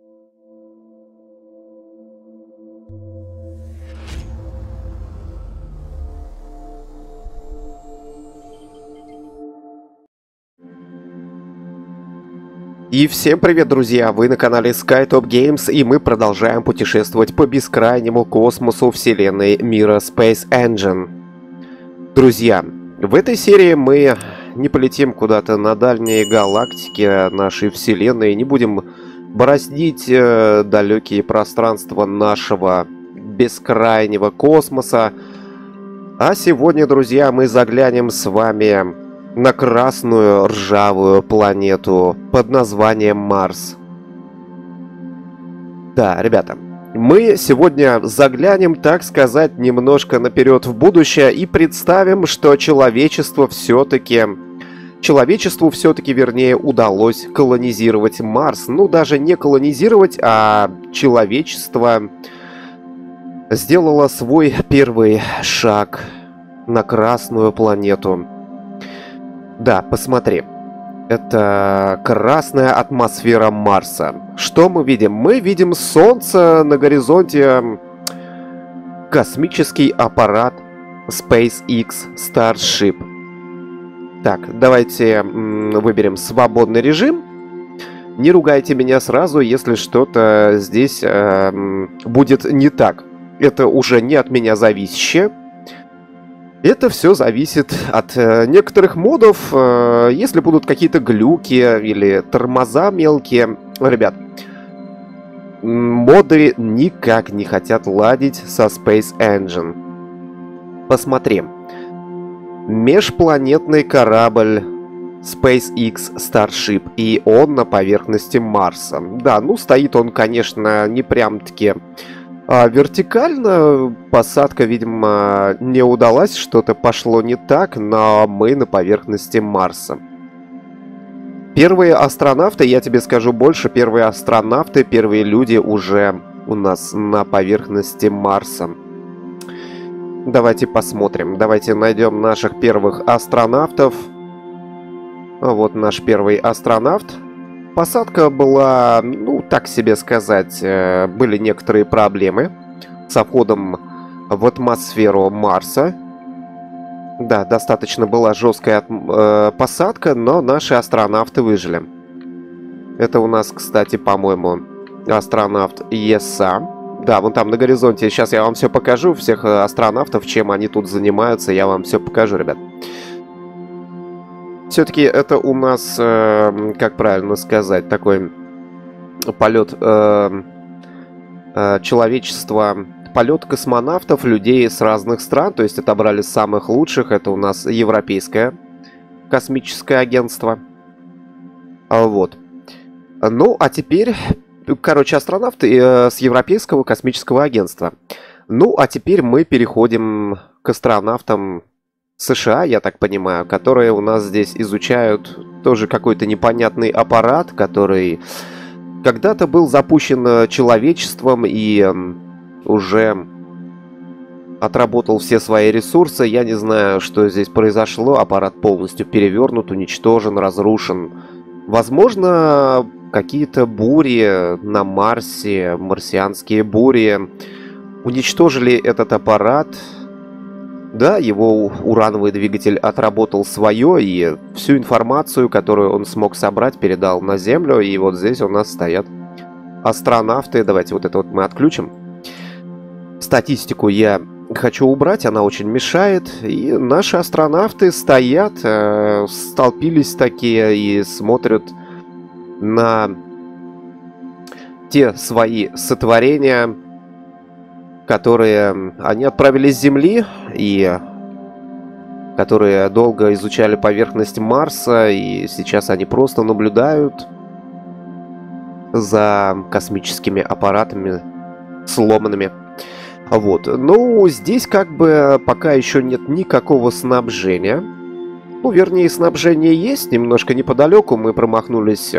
И всем привет, друзья! Вы на канале SkyTop Games, и мы продолжаем путешествовать по бескрайнему космосу вселенной мира Space Engine. Друзья, в этой серии мы не полетим куда-то на дальние галактики нашей вселенной, не будем бороздить далекие пространства нашего бескрайнего космоса. А сегодня, друзья, мы заглянем с вами на красную ржавую планету под названием Марс. Да, ребята, мы сегодня заглянем, так сказать, немножко наперед в будущее и представим, что человечеству все-таки, вернее, удалось колонизировать Марс. Ну, даже не колонизировать, а человечество сделало свой первый шаг на красную планету. Да, посмотри. Это красная атмосфера Марса. Что мы видим? Мы видим Солнце, на горизонте космический аппарат SpaceX Starship. Так, давайте выберем свободный режим. Не ругайте меня сразу, если что-то здесь будет не так. Это уже не от меня зависящее. Это все зависит от некоторых модов. Если будут какие-то глюки или тормоза мелкие. Ребят, моды никак не хотят ладить со Space Engine. Посмотрим. Межпланетный корабль SpaceX Starship. И он на поверхности Марса. Да, ну стоит он, конечно, не прям-таки... вертикально посадка, видимо, не удалась, что-то пошло не так, но мы на поверхности Марса. Первые астронавты, я тебе скажу больше, первые астронавты, первые люди уже у нас на поверхности Марса. Давайте посмотрим, давайте найдем наших первых астронавтов. Вот наш первый астронавт. Посадка была, ну, так себе сказать, были некоторые проблемы со входом в атмосферу Марса. Да, достаточно была жесткая посадка, но наши астронавты выжили. Это у нас, кстати, по-моему, астронавт ЕСА. Да, вон там на горизонте. Сейчас я вам все покажу, всех астронавтов, чем они тут занимаются, я вам все покажу, ребят. Все-таки это у нас, как правильно сказать, такой полет человечества, полет космонавтов, людей с разных стран, то есть отобрали самых лучших. Это у нас Европейское космическое агентство. Вот. Ну, а теперь, короче, астронавты с Европейского космического агентства. Ну, а теперь мы переходим к астронавтам США, я так понимаю, которые у нас здесь изучают тоже какой-то непонятный аппарат, который когда-то был запущен человечеством и уже отработал все свои ресурсы. Я не знаю, что здесь произошло. Аппарат полностью перевернут, уничтожен, разрушен. Возможно, какие-то бури на Марсе, марсианские бури уничтожили этот аппарат. Да, его урановый двигатель отработал свое, и всю информацию, которую он смог собрать, передал на Землю. И вот здесь у нас стоят астронавты. Давайте вот это вот мы отключим. Статистику я хочу убрать, она очень мешает. И наши астронавты стоят, столпились такие и смотрят на те свои сотворения, которые они отправили с Земли и которые долго изучали поверхность Марса, и сейчас они просто наблюдают за космическими аппаратами сломанными. Вот. Ну, здесь как бы пока еще нет никакого снабжения. Ну, вернее, снабжение есть, немножко неподалеку мы промахнулись...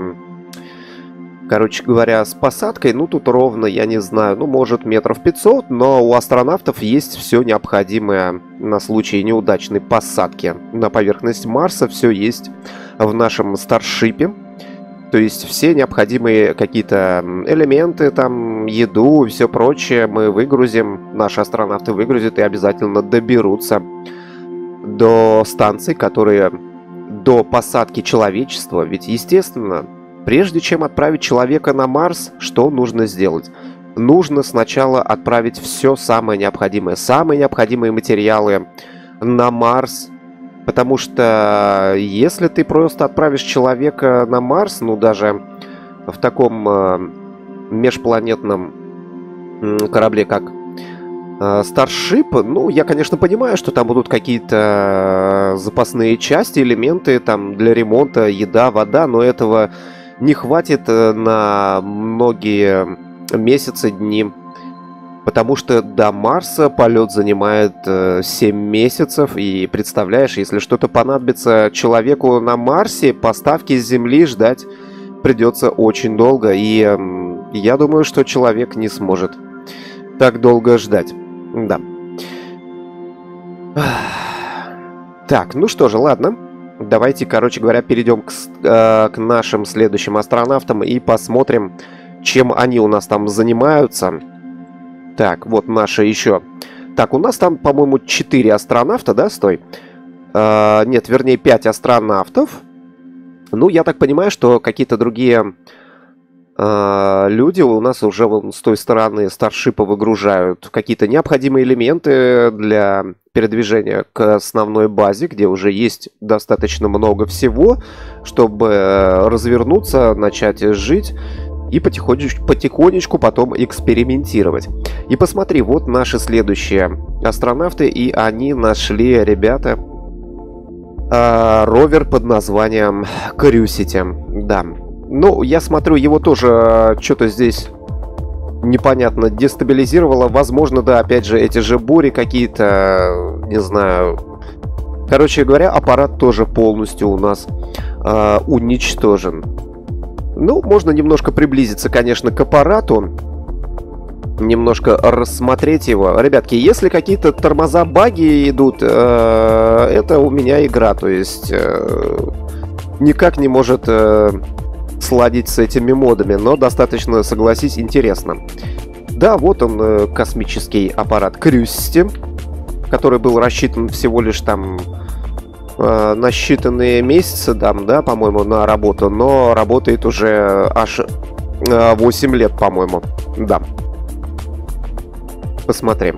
Короче говоря, с посадкой, ну тут ровно, я не знаю, ну может метров 500, но у астронавтов есть все необходимое на случай неудачной посадки на поверхность Марса, все есть в нашем Старшипе. То есть все необходимые какие-то элементы, там, еду и все прочее мы выгрузим, наши астронавты выгрузят и обязательно доберутся до станций, которые до посадки человечества. Ведь, естественно, прежде чем отправить человека на Марс, что нужно сделать? Нужно сначала отправить все самые необходимые материалы на Марс. Потому что если ты просто отправишь человека на Марс, ну даже в таком межпланетном корабле, как Starship, ну, я, конечно, понимаю, что там будут какие-то запасные части, элементы там для ремонта, еда, вода, но этого не хватит на многие месяцы, дни. Потому что до Марса полет занимает 7 месяцев. И представляешь, если что-то понадобится человеку на Марсе, поставки с Земли ждать придется очень долго. И я думаю, что человек не сможет так долго ждать. Да. Так, ну что же, ладно. Давайте, короче говоря, перейдем к нашим следующим астронавтам и посмотрим, чем они у нас там занимаются. Так, вот наши еще. Так, у нас там, по-моему, 4 астронавта, да, стой? Нет, вернее, 5 астронавтов. Ну, я так понимаю, что какие-то другие люди у нас уже вон с той стороны Старшипа выгружают какие-то необходимые элементы для передвижения к основной базе, где уже есть достаточно много всего, чтобы развернуться, начать жить и потихонечку потом экспериментировать. И посмотри, вот наши следующие астронавты, и они нашли, ребята, ровер под названием Curiosity. Да. Ну, я смотрю, его тоже что-то здесь непонятно дестабилизировало. Возможно, да, опять же, эти же бури какие-то, не знаю. Короче говоря, аппарат тоже полностью у нас уничтожен. Ну, можно немножко приблизиться, конечно, к аппарату. Немножко рассмотреть его. Ребятки, если какие-то тормоза, баги идут, это у меня игра. То есть никак не может сладить с этими модами. Но достаточно, согласись, интересно. Да, вот он, космический аппарат Curiosity, который был рассчитан всего лишь там на считанные месяцы, да, по-моему, на работу, но работает уже аж 8 лет, по-моему, да. Посмотрим.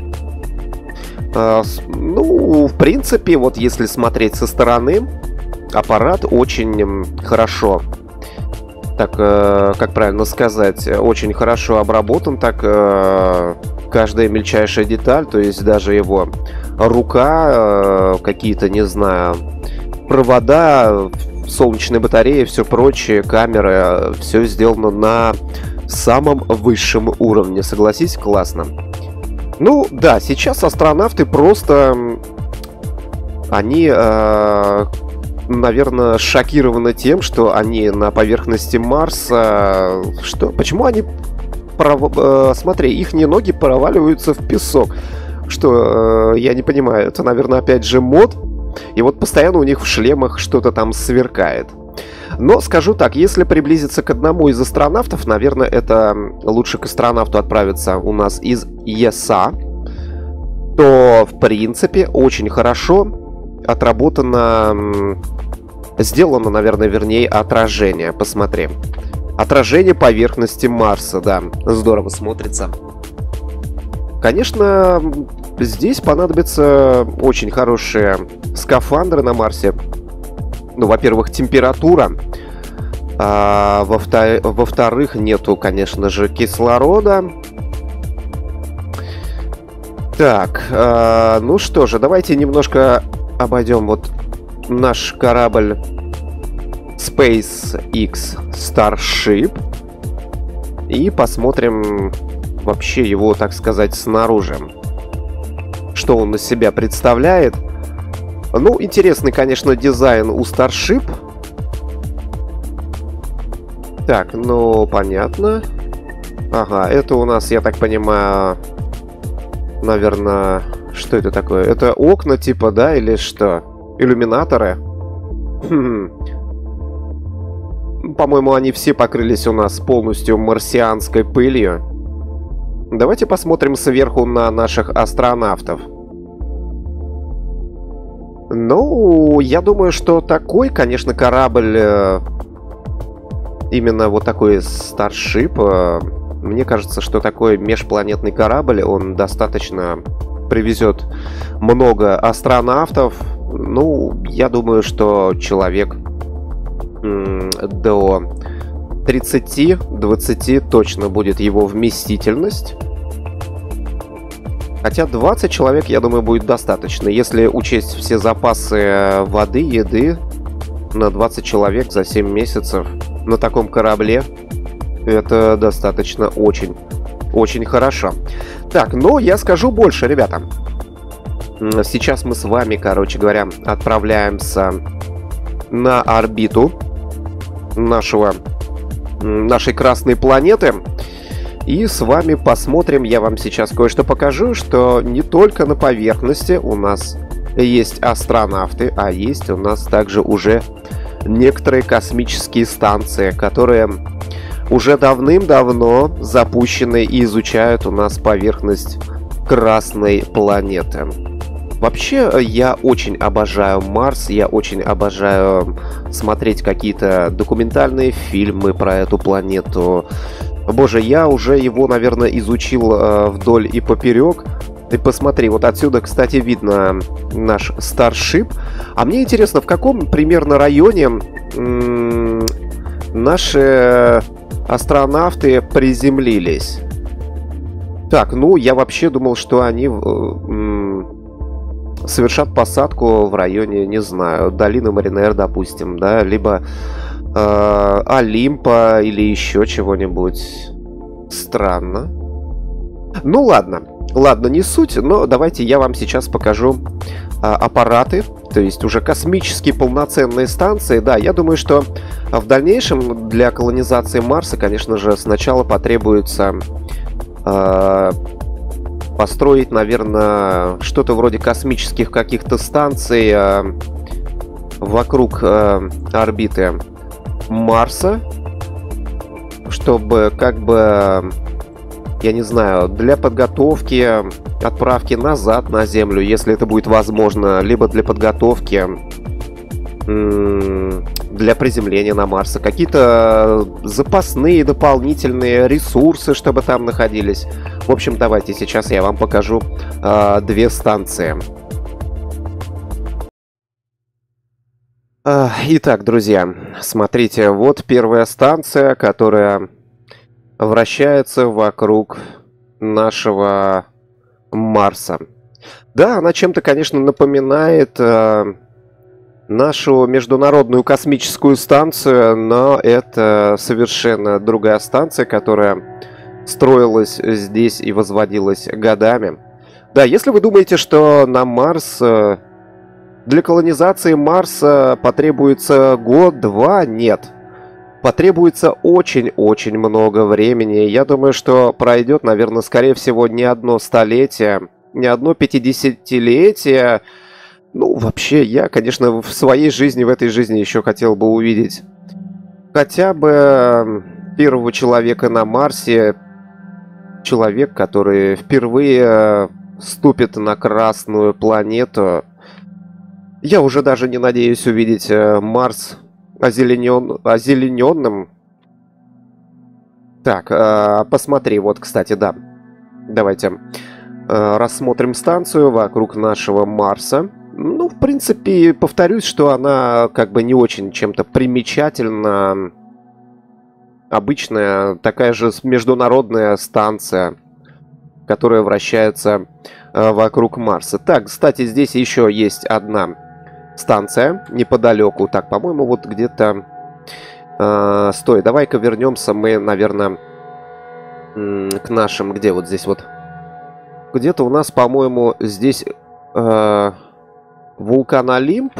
Ну, в принципе, вот если смотреть со стороны, аппарат очень хорошо, так, как правильно сказать, очень хорошо обработан, так, каждая мельчайшая деталь, то есть даже его рука, какие-то, не знаю, провода, солнечные батареи, все прочее, камеры, все сделано на самом высшем уровне. Согласись, классно. Ну, да, сейчас астронавты просто, они, наверное, шокированы тем, что они на поверхности Марса. Что? Почему они... Смотри, их ноги проваливаются в песок. Что, я не понимаю, это, наверное, опять же мод. И вот постоянно у них в шлемах что-то там сверкает. Но скажу так, если приблизиться к одному из астронавтов, наверное, это лучше к астронавту отправиться у нас из ЕСА, то, в принципе, очень хорошо отработано, сделано, наверное, вернее, отражение. Посмотри. Отражение поверхности Марса, да, здорово смотрится. Конечно, здесь понадобятся очень хорошие скафандры на Марсе. Ну, во-первых, температура. А во-вторых, нету, конечно же, кислорода. Так, ну что же, давайте немножко обойдем вот наш корабль SpaceX Starship и посмотрим вообще его, так сказать, снаружи. Что он из себя представляет. Ну, интересный, конечно, дизайн у Starship. Так, ну, понятно. Ага, это у нас, я так понимаю, наверное, что это такое? Это окна типа, да, или что? Иллюминаторы? по-моему, они все покрылись у нас полностью марсианской пылью. Давайте посмотрим сверху на наших астронавтов. Ну, я думаю, что такой, конечно, корабль, именно вот такой Starship, мне кажется, что такой межпланетный корабль, он достаточно привезет много астронавтов. Ну, я думаю, что человек до 30-20 точно будет его вместительность. Хотя 20 человек, я думаю, будет достаточно. Если учесть все запасы воды, еды на 20 человек за 7 месяцев на таком корабле, это достаточно очень хорошо. Так, ну я скажу больше, ребята. Сейчас мы с вами, короче говоря, отправляемся на орбиту нашей красной планеты. И с вами посмотрим, я вам сейчас кое-что покажу, что не только на поверхности у нас есть астронавты, а есть у нас также уже некоторые космические станции, которые уже давным-давно запущены и изучают у нас поверхность красной планеты. Вообще, я очень обожаю Марс, я очень обожаю смотреть какие-то документальные фильмы про эту планету. Боже, я уже его, наверное, изучил вдоль и поперек. Ты посмотри, вот отсюда, кстати, видно наш Starship. А мне интересно, в каком примерно районе наши астронавты приземлились? Так, ну, я вообще думал, что они совершат посадку в районе, не знаю, долины Маринер, допустим, да, либо Олимпа или еще чего-нибудь. Странно. Ну ладно, не суть, но давайте я вам сейчас покажу аппараты, то есть уже космические полноценные станции. Да, я думаю, что в дальнейшем для колонизации Марса, конечно же, сначала потребуется построить, наверное, что-то вроде космических каких-то станций вокруг орбиты Марса, чтобы как бы, я не знаю, для подготовки отправки назад на Землю, если это будет возможно, либо для подготовки для приземления на Марсе, какие-то запасные дополнительные ресурсы, чтобы там находились. В общем, давайте сейчас я вам покажу две станции. Итак, друзья, смотрите, вот первая станция, которая вращается вокруг нашего Марса. Да, она чем-то, конечно, напоминает нашу международную космическую станцию, но это совершенно другая станция, которая строилась здесь и возводилась годами. Да, если вы думаете, что на Марс... Для колонизации Марса потребуется год-два? Нет. Потребуется очень-очень много времени. Я думаю, что пройдет, наверное, скорее всего, не одно столетие, не одно 50-летие. Ну, вообще, я, конечно, в своей жизни, в этой жизни еще хотел бы увидеть хотя бы первого человека на Марсе. Человек, который впервые ступит на Красную планету. Я уже даже не надеюсь увидеть Марс озелененным. Так, посмотри, вот, кстати, да. Давайте рассмотрим станцию вокруг нашего Марса. Ну, в принципе, повторюсь, что она как бы не очень чем-то примечательна. Обычная такая же международная станция, которая вращается вокруг Марса. Так, кстати, здесь еще есть одна станция неподалеку. Так, по-моему, вот где-то... стой, давай-ка вернемся мы, наверное, к нашим... Где вот здесь вот? Где-то у нас, по-моему, здесь вулкан Олимп.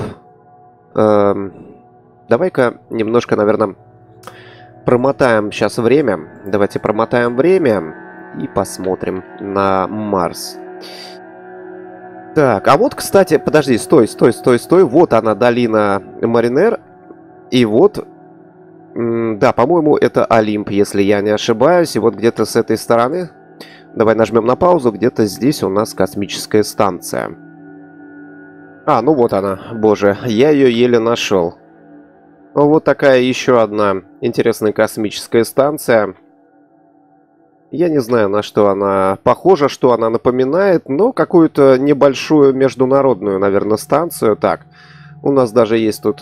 Давай-ка немножко, наверное, промотаем сейчас время. Давайте промотаем время и посмотрим на Марс. Так, а вот, кстати, подожди, стой. Вот она, долина Маринер. И вот Да, по-моему, это Олимп, если я не ошибаюсь. И вот где-то с этой стороны... Давай нажмем на паузу. Где-то здесь у нас космическая станция. А, ну вот она. Боже, я ее еле нашел. Вот такая еще одна интересная космическая станция. Я не знаю, на что она похожа, что она напоминает, но какую-то небольшую международную, наверное, станцию. Так, у нас даже есть тут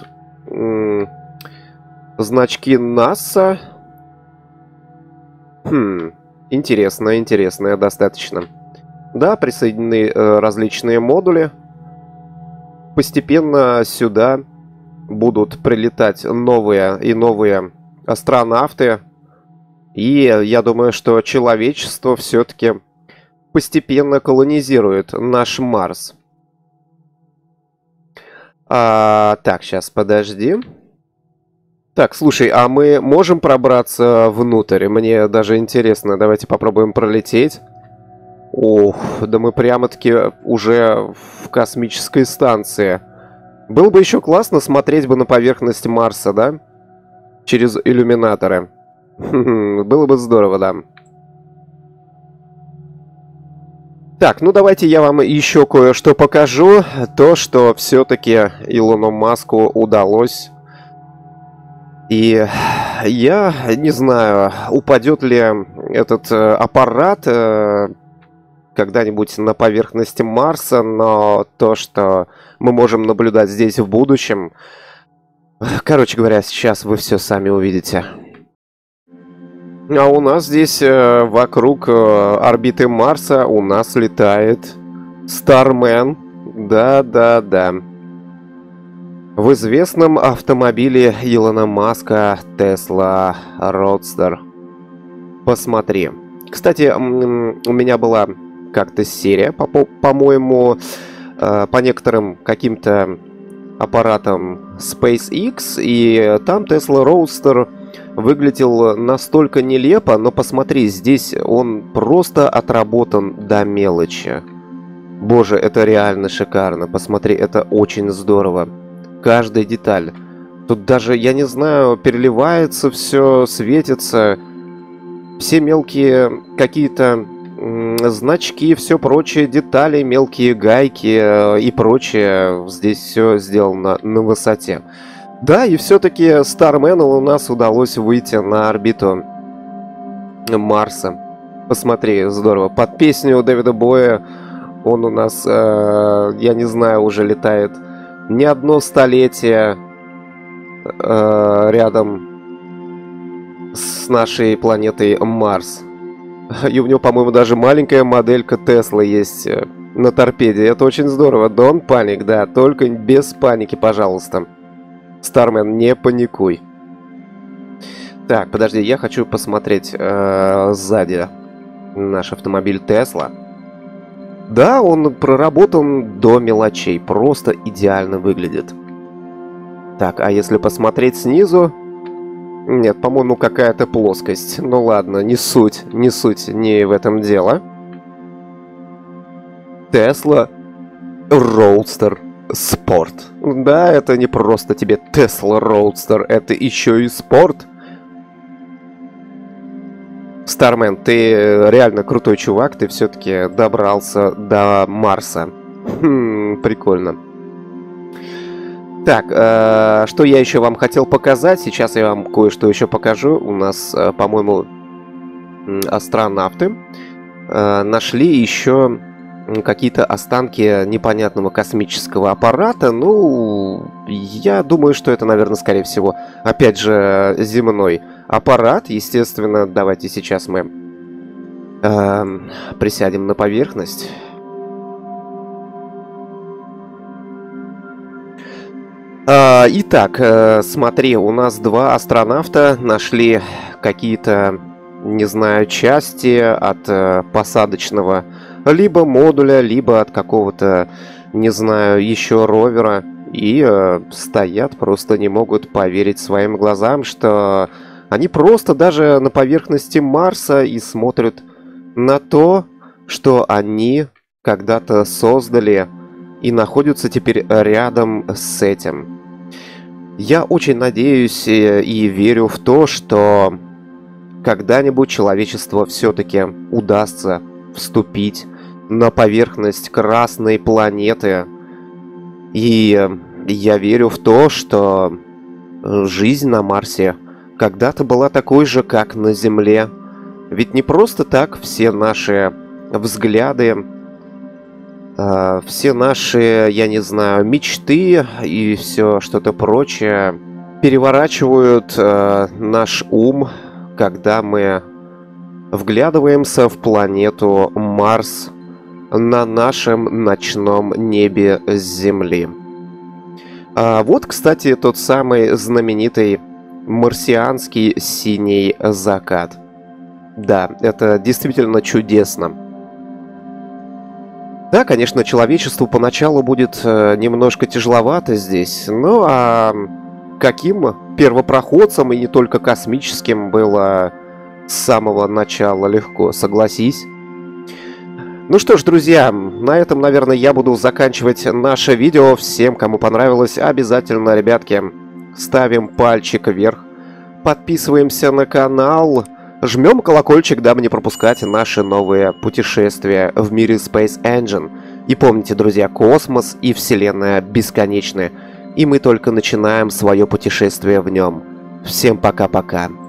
значки НАСА. Интересно, интересно, достаточно. Да, присоединены различные модули. Постепенно сюда будут прилетать новые и новые астронавты. И я думаю, что человечество все-таки постепенно колонизирует наш Марс. Так, сейчас, подожди. Так, слушай, а мы можем пробраться внутрь? Мне даже интересно. Давайте попробуем пролететь. Ох, да мы прямо-таки уже в космической станции. Было бы еще классно смотреть бы на поверхность Марса, да? Через иллюминаторы. Было бы здорово, да. Так, ну давайте я вам еще кое-что покажу. То, что все-таки Илону Маску удалось. И я не знаю, упадет ли этот аппарат когда-нибудь на поверхности Марса, но то, что мы можем наблюдать здесь в будущем... Короче говоря, сейчас вы все сами увидите. А у нас здесь вокруг орбиты Марса у нас летает Starman. Да-да-да. В известном автомобиле Илона Маска Tesla Roadster. Посмотри. Кстати, у меня была как-то серия, по-моему, по некоторым каким-то аппаратам SpaceX, и там Tesla Roadster выглядел настолько нелепо, но посмотри, здесь он просто отработан до мелочи. Боже, это реально шикарно. Посмотри, это очень здорово. Каждая деталь. Тут даже, я не знаю, переливается все, светится. Все мелкие какие-то значки, все прочие детали, мелкие гайки и прочее. Здесь все сделано на высоте. Да, и все-таки Стармену у нас удалось выйти на орбиту Марса. Посмотри, здорово. Под песню Дэвида Боя он у нас, я не знаю, уже летает не одно столетие рядом с нашей планетой Марс. И у него, по-моему, даже маленькая моделька Тесла есть на торпеде. Это очень здорово. Don't panic, да, только без паники, пожалуйста. Стармен, не паникуй. Так, подожди, я хочу посмотреть сзади наш автомобиль Тесла. Да, он проработан до мелочей, просто идеально выглядит. Так, а если посмотреть снизу... Нет, по-моему, какая-то плоскость. Ну ладно, не суть, не в этом дело. Tesla Roadster Sport. Да, это не просто тебе Tesla Roadster, это еще и спорт. Стармен, ты реально крутой чувак, ты все-таки добрался до Марса. Прикольно. Так, что я еще вам хотел показать? Сейчас я вам кое-что еще покажу. У нас, по-моему, астронавты нашли еще какие-то останки непонятного космического аппарата. Ну, я думаю, что это, наверное, скорее всего, опять же, земной аппарат. Естественно, давайте сейчас мы присядем на поверхность. Итак, смотри, у нас два астронавта нашли какие-то, не знаю, части от посадочного либо модуля, либо от какого-то, не знаю, еще ровера. И стоят, просто не могут поверить своим глазам, что они просто даже на поверхности Марса и смотрят на то, что они когда-то создали и находятся теперь рядом с этим. Я очень надеюсь и верю в то, что когда-нибудь человечество все-таки удастся вступить на поверхность Красной планеты. И я верю в то, что жизнь на Марсе когда-то была такой же, как на Земле. Ведь не просто так все наши взгляды, все наши, я не знаю, мечты и все что-то прочее переворачивают наш ум, когда мы вглядываемся в планету Марс на нашем ночном небе с Земли. Вот, кстати, тот самый знаменитый марсианский синий закат. Да, это действительно чудесно. Да, конечно, человечеству поначалу будет немножко тяжеловато здесь, ну а каким первопроходцам, и не только космическим, было с самого начала легко, согласись. Ну что ж, друзья, на этом, наверное, я буду заканчивать наше видео. Всем, кому понравилось, обязательно, ребятки, ставим пальчик вверх, подписываемся на канал, жмем колокольчик, дабы не пропускать наши новые путешествия в мире Space Engine. И помните, друзья, космос и Вселенная бесконечны, и мы только начинаем свое путешествие в нем. Всем пока-пока.